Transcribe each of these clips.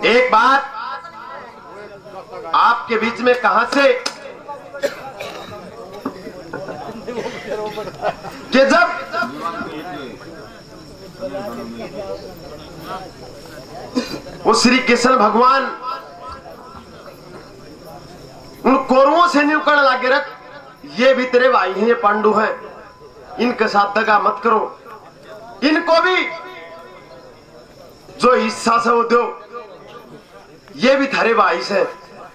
एक बात आपके बीच में कहां से कि जब वो श्री कृष्ण भगवान उन कौरवों से नहीं उकड़ लागे रख, ये भी तेरे भाई हैं, ये पांडु हैं, इनके साथ दगा मत करो, इनको भी जो हिस्सा से वो दो, ये भी थारे भाई से।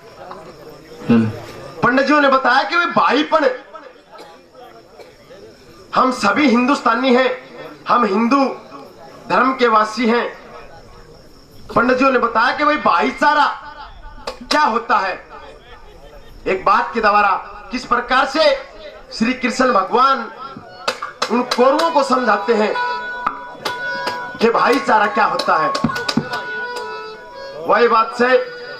पंडित जी ने बताया कि वे भाईपन, हम सभी हिंदुस्तानी हैं, हम हिंदू धर्म के वासी हैं। पंडित जी ने बताया कि भाई भाईचारा क्या होता है। एक बात के द्वारा किस प्रकार से श्री कृष्ण भगवान उन कौरवों को समझाते हैं कि भाईचारा क्या होता है। वही बात से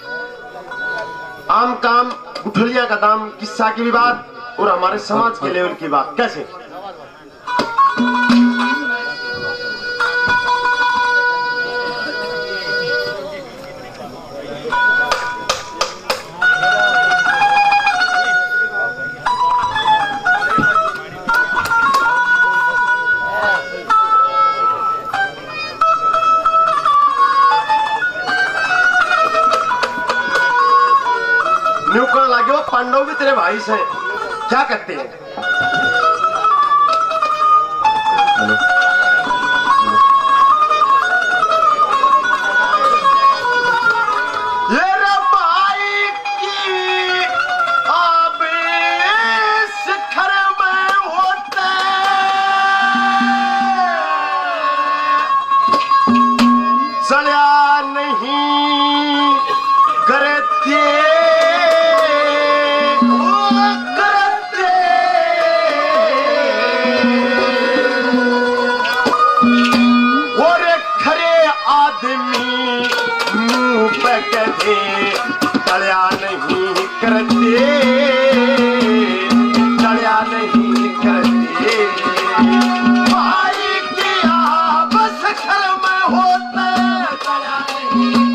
आम काम गुठलियां का दाम किस्सा की भी बात और हमारे समाज के लेवल की बात कैसे। पांडव भी तेरे भाई से क्या कहते हैं। ये भाई की अब शिखर में होते चलिया नहीं करते चलिया नहीं करते, चलिया नहीं करते, भाई की आप शिखर में होते चलिया नहीं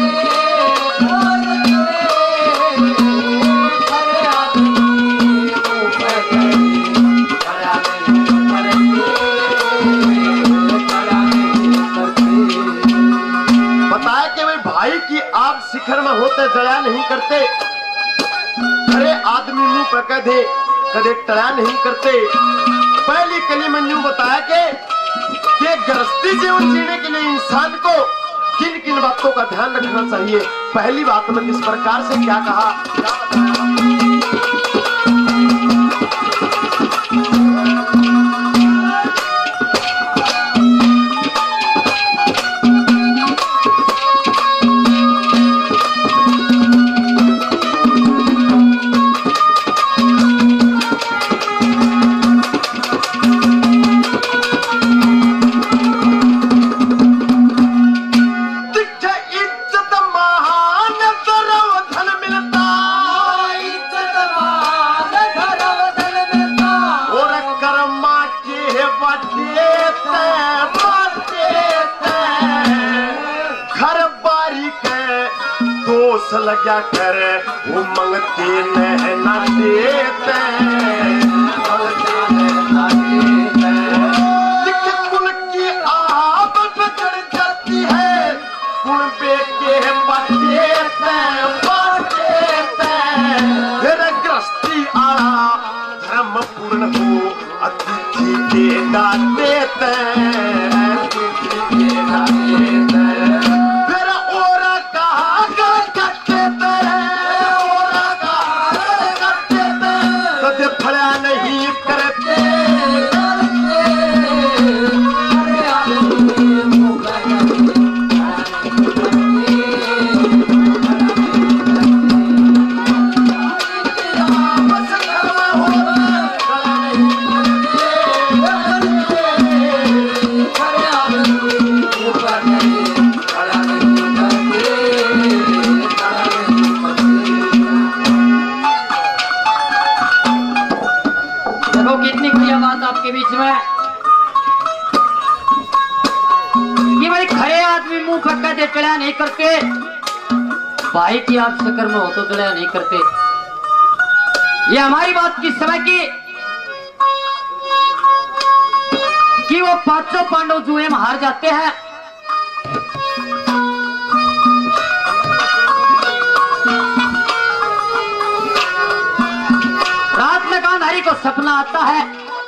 बताया कि भाई भाई की आप शिखर में होते जया नहीं करते। अरे आदमी मुंह पे कदे कदे टया नहीं करते। पहली कली में यूं बताया कि गृहस्थी जीवन जीने के लिए इंसान को किन किन बातों का ध्यान रखना चाहिए। पहली बात में किस प्रकार से क्या कहा। लग्या कर वो मंगते न देते, कुल की आप चढ़ जाती है, कुल बेटे बचेते गृहस्थी आड़ा धर्म पूर्ण हो अतिथि देगा देते। कितनी बढ़िया बात आपके बीच में कि भाई खरे आदमी मुंह फटका दे चढ़ा नहीं करते। भाई की आप चक्कर में हो तो चढ़ाया नहीं करते। ये हमारी बात किस समय की कि वो पांचों पांडव जुए में हार जाते हैं। रात में गांधारी को सपना आता है।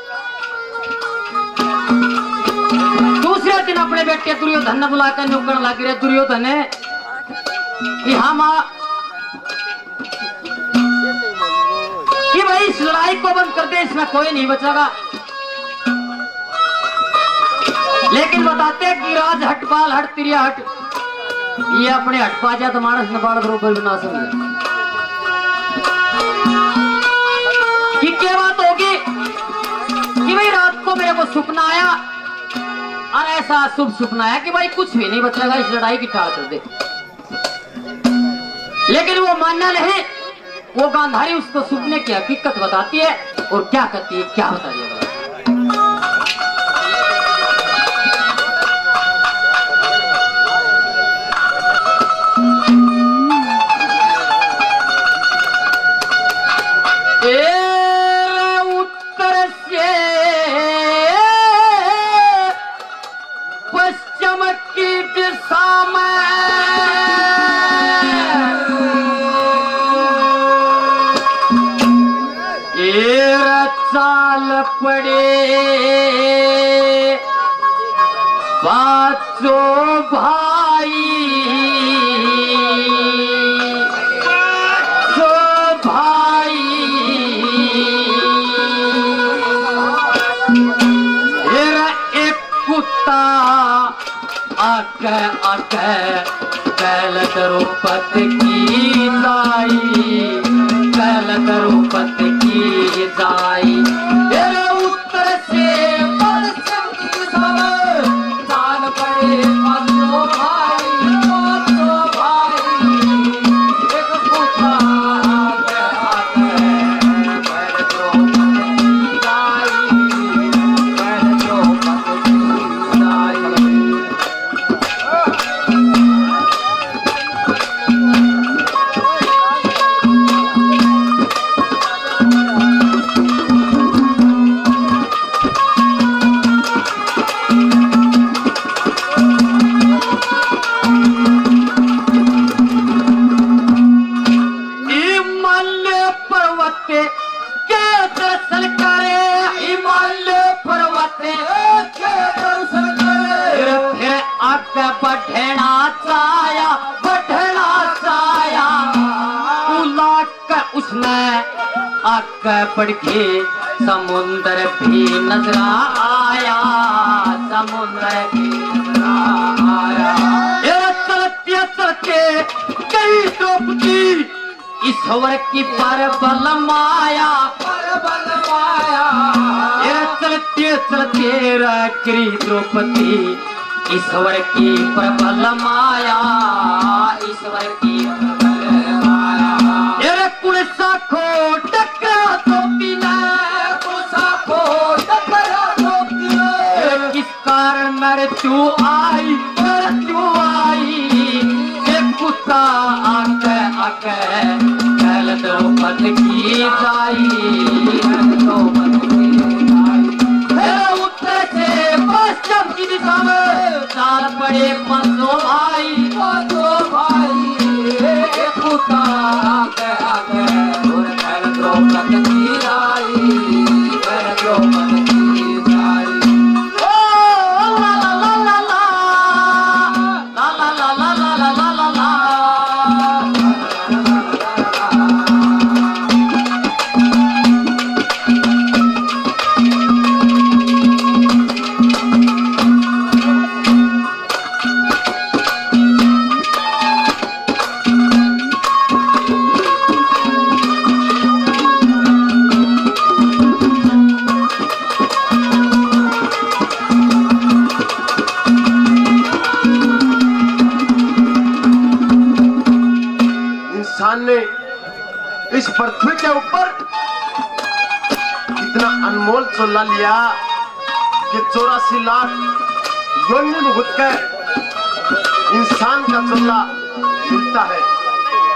दूसरे दिन अपने बेटे दुर्योधन ने बुलाकर नुकड़ लग रहे दुर्योधन है कि हम कि भाई इस लड़ाई को बंद कर दे, इसमें कोई नहीं बचेगा। लेकिन बताते हैं कि राज हट बाल हट तिरिया हट, ये अपने हट पा जाए तो मानस न बाल बरोबर बना समझे कि क्या बात होगी कि भाई रात को मेरे को सपना आया और ऐसा शुभ सपना आया कि भाई कुछ भी नहीं बचेगा, इस लड़ाई की टाल कर दे। लेकिन वो मानना नहीं। वो गांधारी उसको सपने की हकीकत बताती है और क्या करती है, क्या बता दिया। उत्तर से पश्चिम की दिशा में चाल पड़े पांचों भाई, आके आके पहल द्रौपद की जाई, पहल द्रौपद की जाई। उत्तर से पश्चिम की दिशा में चाल पड़े पांचों भाई, पांचों भाई। एक कुत्ता आके आके पहल द्रौपद की जाई, पहल द्रौपद की जाई। पड़ के समुंदर भी नजर आया, समुंदर भी नजर आया। चलते चलते कई द्रौपदी ईश्वर की परबल माया, परबल माया। चलते चलते रखी द्रौपदी ईश्वर की प्रबल माया, ईश्वर की प्रबल माया। कुणसा खो टकरा धोती ने, कुणसा खो टकरा धोती ने। किस कारण मृत्यु आई, मृत्यु आई। एक कुत्ता आके आके पहल द्रौपद की जाई, द्रौपद की जाई। उत्तर से पश्चिम की दिशा में चाल पड़े पांचों भाई, पांचों भाई। एक कुत्ता आके आके पहल द्रौपद की जाई, पहल द्रौपद की जाई। ओ ला ला ला ला ला ला ला ला ला ला ला ला ला। इंसान ने इस पृथ्वी के ऊपर इतना अनमोल चोला लिया कि 84 लाख योनि में घुस कर इंसान का चोला मिलता है।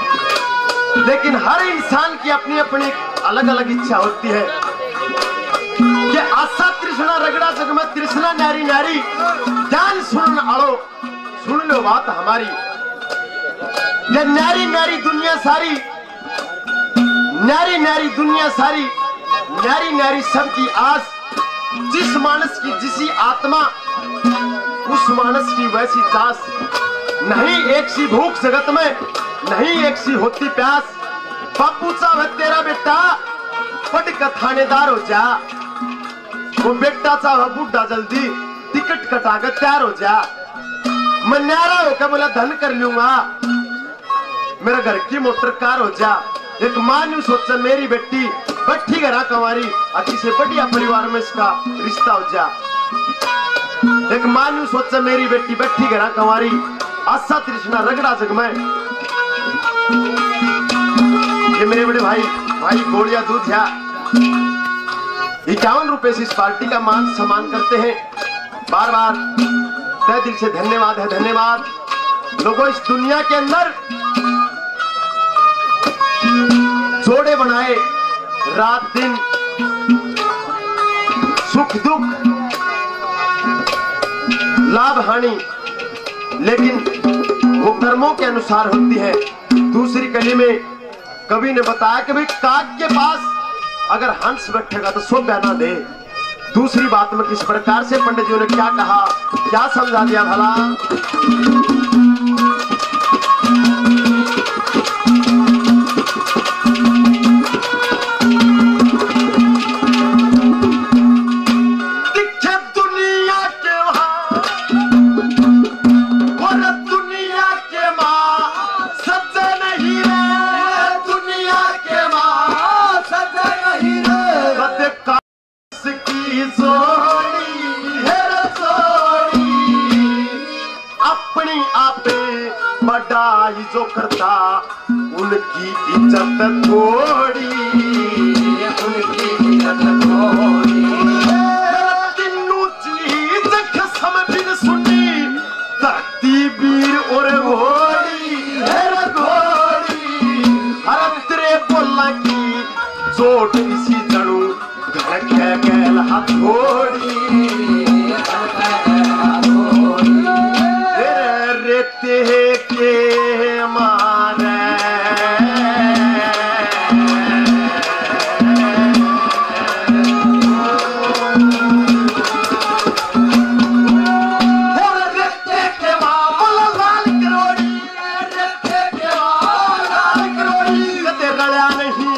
लेकिन हर इंसान की अपनी अपनी अलग अलग इच्छा होती है कि आशा तृष्णा रगड़ा जग में तृष्णा नारी नारी ध्यान सुन आड़ो सुन लो बात हमारी। ये नारी नारी दुनिया सारी, नारी नारी दुनिया सारी, नारी नारी सबकी आस, जिस मानस की जिसी आत्मा उस मानस की वैसी चास। नहीं एक सी भूख जगत में, नहीं एक सी होती प्यास। बापू चाहे तेरा बेटा पढ़ कर थानेदार हो जा, वो बेटा चाहे बूढ़ा जल्दी टिकट कटाकर तैयार हो जा। मैं न्यारा होकर बोला धन कर लूंगा, मेरा घर की मोटर कार हो जा। एक मां ने सोचा मेरी बेटी बैठी घरा कंवारी, अति से बढ़िया परिवार में इसका रिश्ता हो जा। एक मां ने सोचा मेरी बेटी बैठी घरा कंवारी, आशा तृष्णा रगड़ा जग में। ये मेरे बड़े भाई गोलियां दूध है 51 रुपए से इस पार्टी का मान सम्मान करते हैं। बार बार तहे दिल से धन्यवाद है, धन्यवाद। लोगों इस दुनिया के अंदर जोड़े बनाए, रात दिन सुख दुख लाभ हानि, लेकिन वो कर्मों के अनुसार होती है। दूसरी कली में कवि ने बताया कि भाई काग के पास अगर हंस बैठेगा तो सो बहना दे। दूसरी बात में किस प्रकार से पंडित जी ने क्या कहा, क्या समझा दिया भला। बड़ाई जो करता उनकी इज्जत थोड़ी, उनकी इज्जत थोड़ी। तीनों चीज कसम बिन सुनी, धरती वीर और घोड़ी है घोड़ी। हर तेरे बोला की चोट इसी जड़ू घर के गैल हथोड़ी। रेते के मारे रेते के मामला लाल करोड़ी, रेते के मामला लाल करोड़ी। कते गया नहीं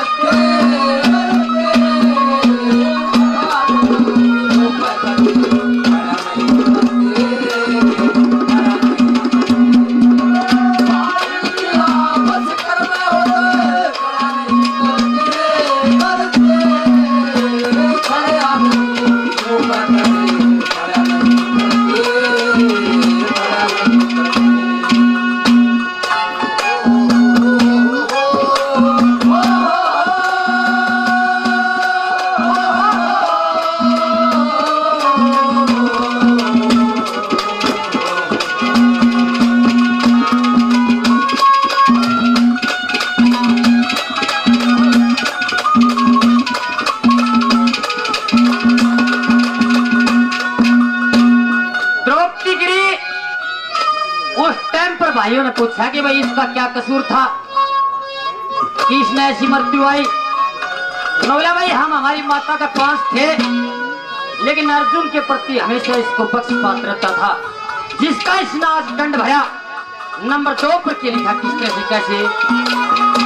भाइयों ने पूछा कि भाई इसका क्या कसूर था कि इसने ऐसी मृत्यु आई। बोला भाई हम हमारी माता का पांच थे, लेकिन अर्जुन के प्रति हमेशा इसको पक्षपात रहता था, जिसका इसने आज दंड भरा। नंबर 2 पर क्या लिखा, किस तरह से कैसे।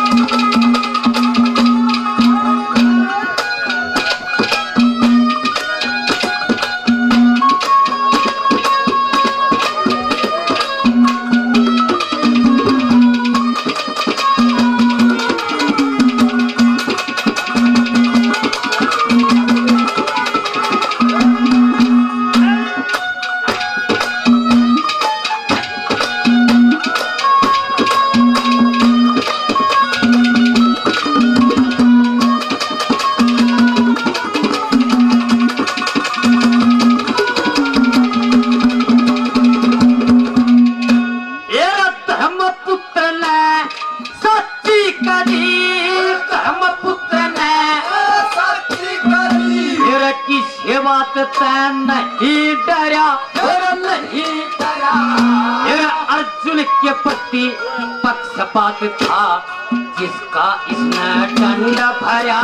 करी धर्मपुत्र ने साक्षी करी फिर किसी बात तय नहीं डरा और नहीं डरा फिर अर्जुन के प्रति पक्षपात था जिसका इसने दंड भरा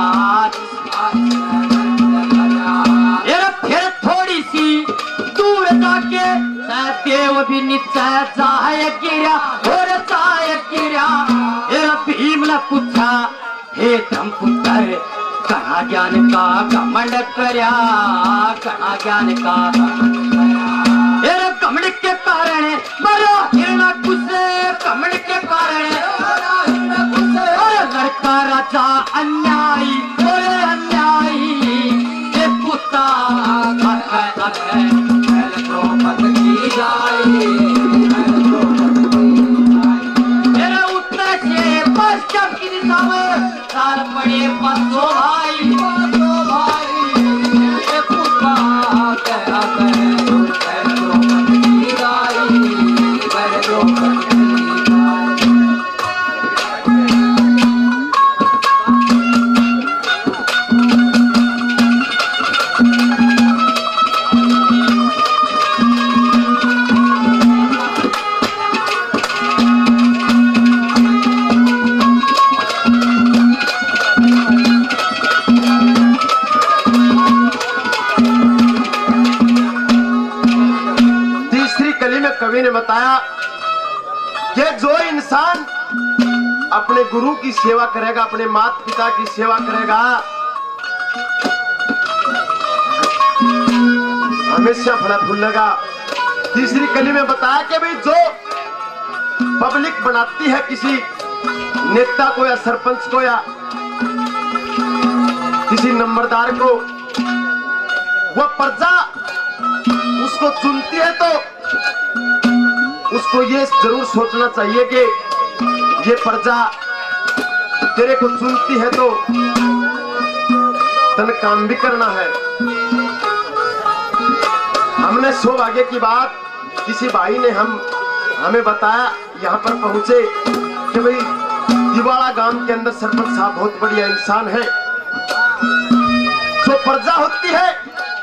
फिर थोड़ी सी दूर जाके देव भी निश्चय जाय गिरा और जाय गिरा भीम ने पूछा हे धर्मपुत्र कहा ज्ञान का घमंड करया कहा ज्ञान का घमंड के कारण मरा हिरण्यकुश घमंड के कारण लड़का राजा अन्यायी और अन्यायी ये पुता मेरा उत्तर से पश्चिम की दिशा में साल पड़े 500 भाई ये पुता कवि ने बताया कि जो इंसान अपने गुरु की सेवा करेगा, अपने माता पिता की सेवा करेगा, हमेशा फला फूलेगा। तीसरी कली में बताया कि भाई जो पब्लिक बनाती है किसी नेता को या सरपंच को या किसी नंबरदार को, वह प्रजा उसको चुनती है तो उसको ये जरूर सोचना चाहिए कि ये प्रजा तेरे को चुनती है तो तन काम भी करना है। हमने सौभाग्य की बात, किसी भाई ने हमें बताया, यहाँ पर पहुंचे कि भाई दिवाड़ा गांव के अंदर सरपंच साहब बहुत बढ़िया इंसान है। जो प्रजा होती है,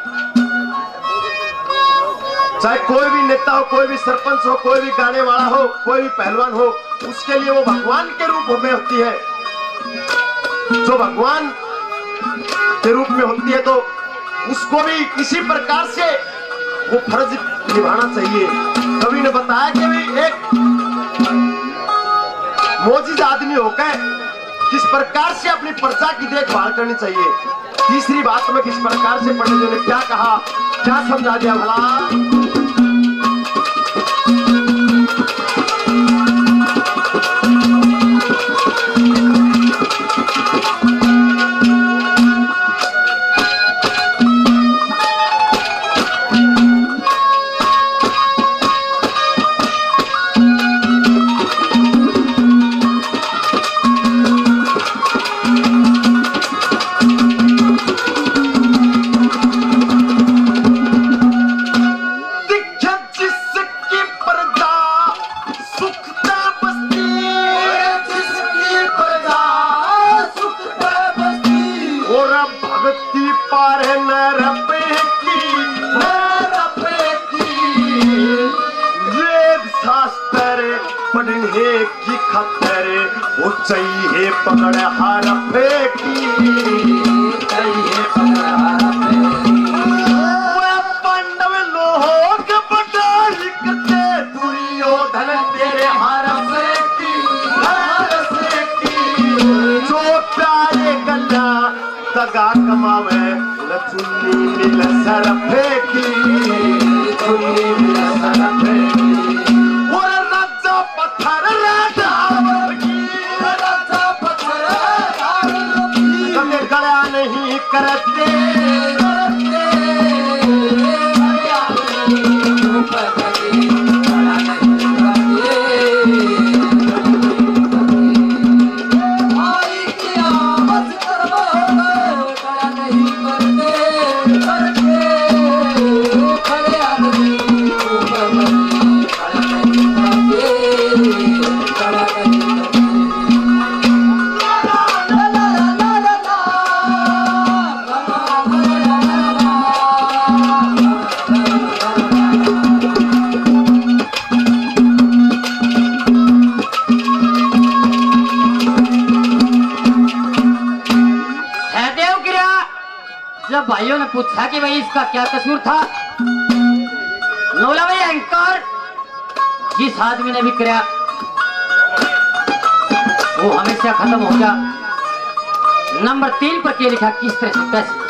चाहे कोई भी नेता हो, कोई भी सरपंच हो, कोई भी गाने वाला हो, कोई भी पहलवान हो, उसके लिए वो भगवान के रूप में होती है। जो भगवान के रूप में होती है तो उसको भी किसी प्रकार से वो फर्ज निभाना चाहिए। कवि ने बताया कि भी एक मोजिज आदमी होकर किस प्रकार से अपनी प्रजा की देखभाल करनी चाहिए। तीसरी बात में किस प्रकार से पंडितों ने क्या कहा, क्या समझा दिया भला। चाहिए पकड़ हार फेंकी, चाहिए पकड़ हार फेंकी। पांडव लोग बटाई करते, दुर्योधन तेरे हार फेंकी, हार फेंकी। जो प्यारे गला दगा कमावे, न चुन्नी मिल सर फेंकी, चुन्नी मिल सर फेंकी। और राजा पत्थर गला नहीं करते, भाइयों ने पूछा कि भाई इसका क्या कसूर था। नोला भाई एंकर जिस आदमी ने भी किया वो हमेशा खत्म हो जा। नंबर 3 पर क्या लिखा, किस तरह से कैसे।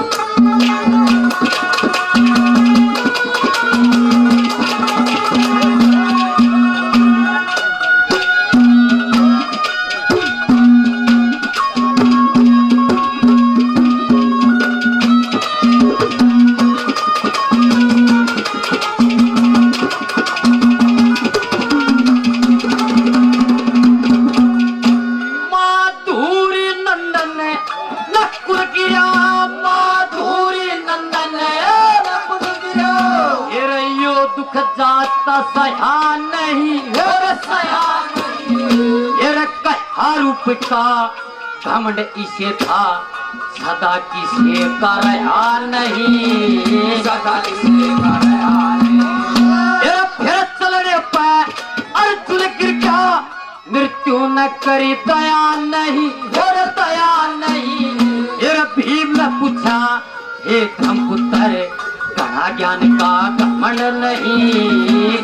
का घमंड इसे था सदा किसे का रहा नहीं, सदा किसे का रहा नहीं। फिर चलने पर अर्जुन गिर गया, मृत्यु न करी दया नहीं, और दया नहीं। भीम ने पूछा हे धर्मपुत्र कहा ज्ञान का घमंड नहीं,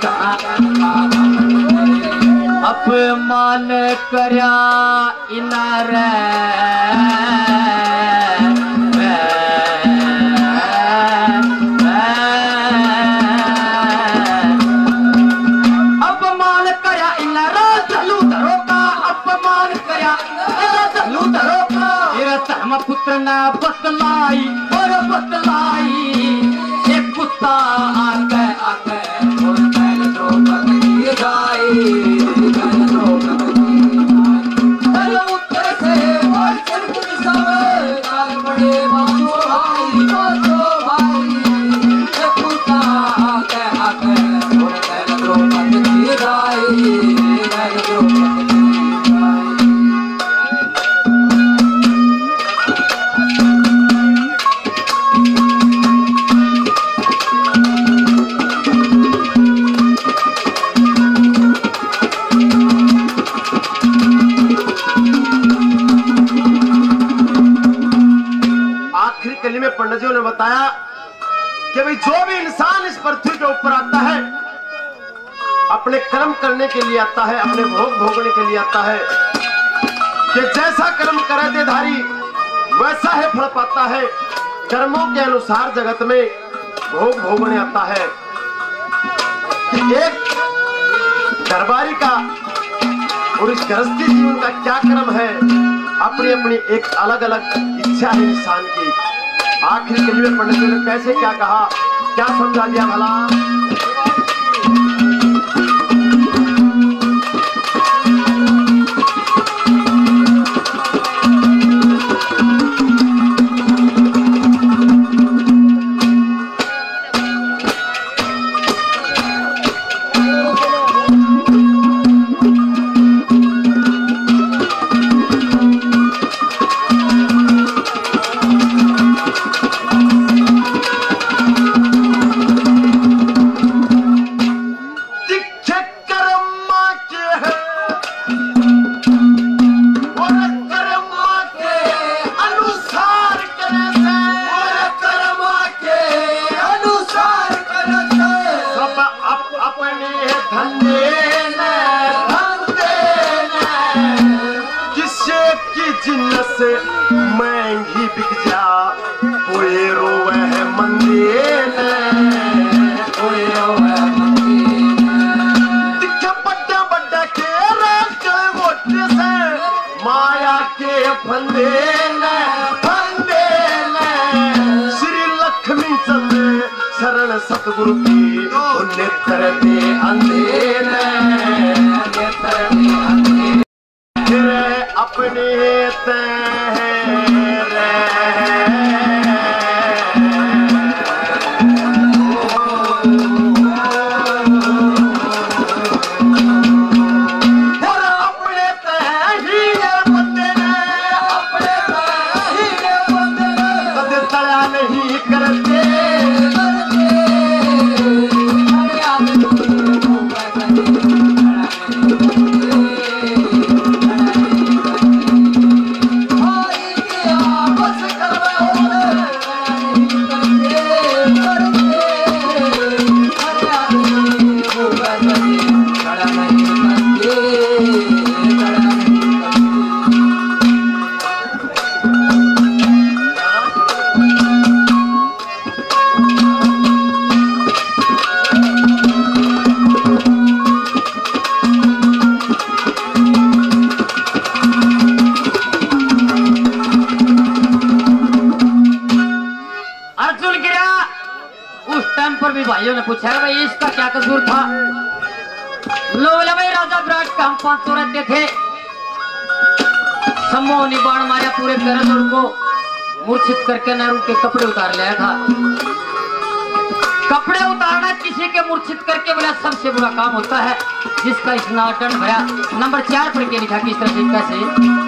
अपमान करया इनार अपमान करया इनार धलू धरो का, अपमान करया धलू धरो का। तेरा धर्मपुत्र ने बतलाई और बतलाई, एक कुत्ता आके आके और मैंने द्रौपदी गाई। पंडित जी ने बताया कि भाई जो भी इंसान इस पृथ्वी के ऊपर आता है अपने कर्म करने के लिए आता है, अपने भोग भोगने के लिए आता है कि जैसा कर्म करे देधारी वैसा है फल पाता है। कर्मों के अनुसार जगत में भोग भोगने आता है कि एक दरबारी का और इस गृहस्थी जीवन का क्या कर्म है, अपनी अपनी एक अलग अलग इच्छा है इंसान की। आखिरी कली में पंडित जी ने कैसे क्या कहा, क्या समझा दिया भला। महंगी बिक जा कोई रोवे है मंदिर, कोई रोवे दिखे बड्डा बड्डा के राष्ट्र वोट से माया के फंदे फंदे। श्री लक्ष्मी चंद्र शरण सतगुरु की नेत्र दे अंधेर, नेत्र दे अंधेर अपने भाइयों ने पूछा भाई इसका क्या कसूर था। लो बोले भाई राजा विराट का हम 5 रहते थे, सम्मोह ने बाण मारा पूरे करदौड़ को मूर्छित करके नेहरू के कपड़े उतार लिया था। कपड़े उतारना किसी के मूर्छित करके बोला सबसे बुरा काम होता है, जिसका इतना दंड भरा। नंबर 4 पर के लिखा किस तरह से कैसे।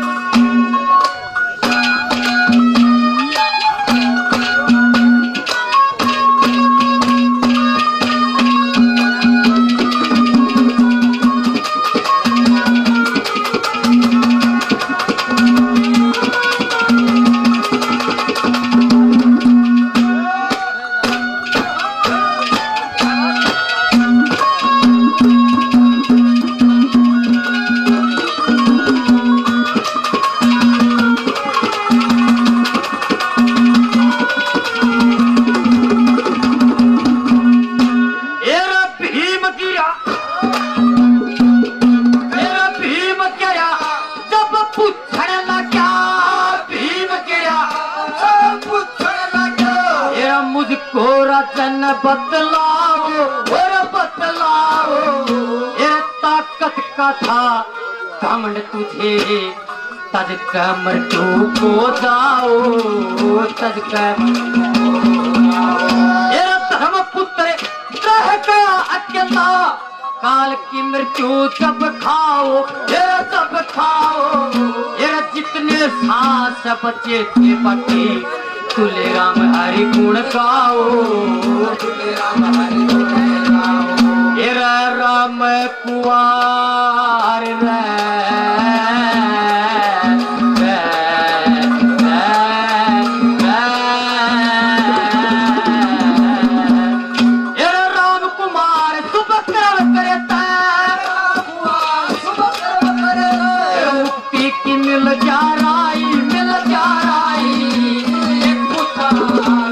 बतलाओ और बतलाओ ये ताकत का था घमंड तुझे, तज का मृत्यु को दाओ, तज का ये धर्म पुत्र रह गया अकेला, काल की मृत्यु जब खाओ, ये जब खाओ, ये जितने सांस बचे थे बचे, तुले राम हरि गुण गाओ, तुले राम हरि गुण गाओ। एरा राम कुआर रे एरा राम कुमार सुबह कर्म करता, मुक्ति की मिल जा रही, मिल जा रही।